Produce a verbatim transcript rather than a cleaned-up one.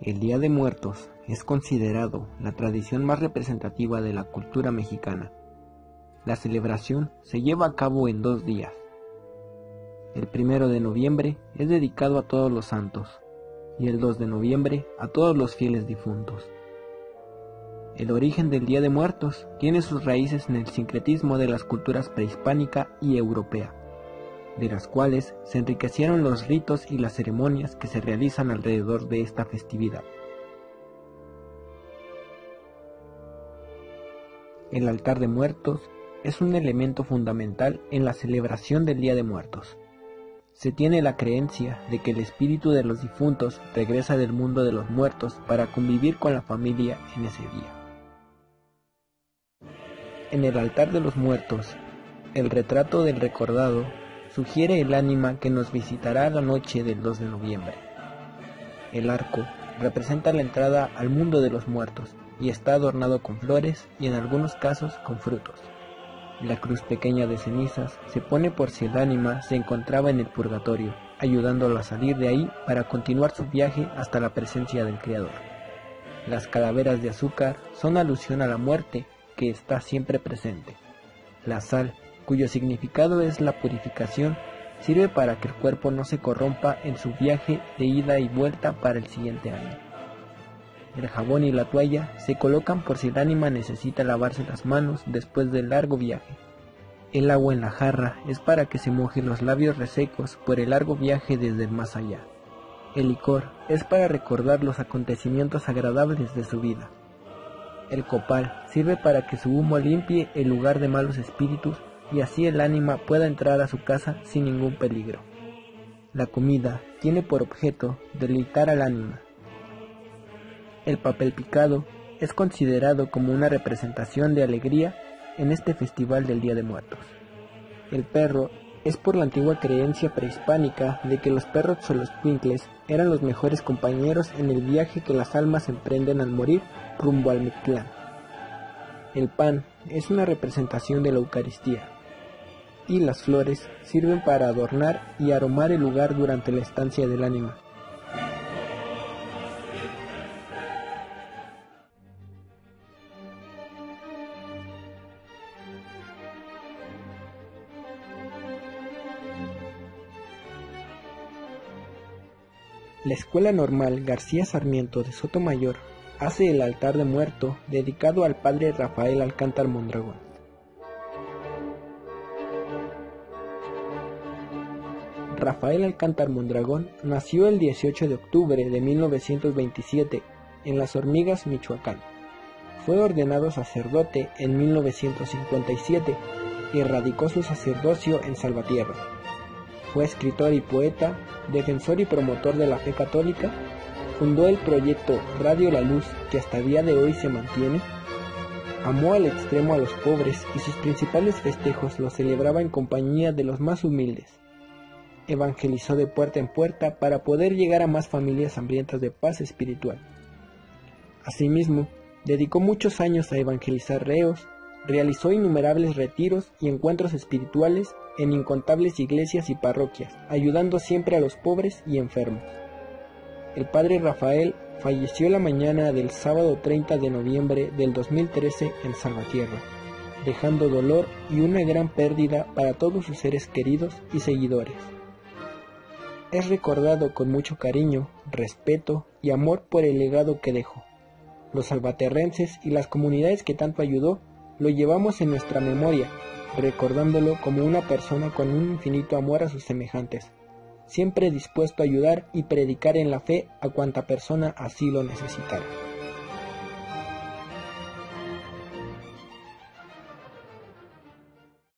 El Día de Muertos es considerado la tradición más representativa de la cultura mexicana. La celebración se lleva a cabo en dos días. El primero de noviembre es dedicado a todos los santos y el dos de noviembre a todos los fieles difuntos. El origen del Día de Muertos tiene sus raíces en el sincretismo de las culturas prehispánica y europea, de las cuales se enriquecieron los ritos y las ceremonias que se realizan alrededor de esta festividad. El altar de muertos es un elemento fundamental en la celebración del Día de Muertos. Se tiene la creencia de que el espíritu de los difuntos regresa del mundo de los muertos para convivir con la familia en ese día. En el altar de los muertos, el retrato del recordado sugiere el ánima que nos visitará la noche del dos de noviembre. El arco representa la entrada al mundo de los muertos y está adornado con flores y en algunos casos con frutos. La cruz pequeña de cenizas se pone por si el ánima se encontraba en el purgatorio, ayudándolo a salir de ahí para continuar su viaje hasta la presencia del Creador. Las calaveras de azúcar son alusión a la muerte que está siempre presente. La sal, cuyo significado es la purificación, sirve para que el cuerpo no se corrompa en su viaje de ida y vuelta para el siguiente año. El jabón y la toalla se colocan por si el ánima necesita lavarse las manos después del largo viaje. El agua en la jarra es para que se mojen los labios resecos por el largo viaje desde el más allá. El licor es para recordar los acontecimientos agradables de su vida. El copal sirve para que su humo limpie el lugar de malos espíritus y así el ánima pueda entrar a su casa sin ningún peligro. La comida tiene por objeto deleitar al ánima. El papel picado es considerado como una representación de alegría en este festival del Día de Muertos. El perro es por la antigua creencia prehispánica de que los perros xoloitzcuintles eran los mejores compañeros en el viaje que las almas emprenden al morir rumbo al Mictlán. El pan es una representación de la Eucaristía, y las flores sirven para adornar y aromar el lugar durante la estancia del ánima. La Escuela Normal García Sarmiento de Sotomayor hace el altar de muerto dedicado al padre Rafael Alcántar Mondragón. Rafael Alcántar Mondragón nació el dieciocho de octubre de mil novecientos veintisiete en Las Hormigas, Michoacán. Fue ordenado sacerdote en mil novecientos cincuenta y siete y radicó su sacerdocio en Salvatierra. Fue escritor y poeta, defensor y promotor de la fe católica, fundó el proyecto Radio La Luz, que hasta el día de hoy se mantiene, amó al extremo a los pobres y sus principales festejos los celebraba en compañía de los más humildes. Evangelizó de puerta en puerta para poder llegar a más familias hambrientas de paz espiritual. Asimismo, dedicó muchos años a evangelizar reos, realizó innumerables retiros y encuentros espirituales en incontables iglesias y parroquias, ayudando siempre a los pobres y enfermos. El padre Rafael falleció la mañana del sábado treinta de noviembre del dos mil trece en Salvatierra, dejando dolor y una gran pérdida para todos sus seres queridos y seguidores. Es recordado con mucho cariño, respeto y amor por el legado que dejó. Los salvaterrenses y las comunidades que tanto ayudó lo llevamos en nuestra memoria, recordándolo como una persona con un infinito amor a sus semejantes, siempre dispuesto a ayudar y predicar en la fe a cuanta persona así lo necesitara.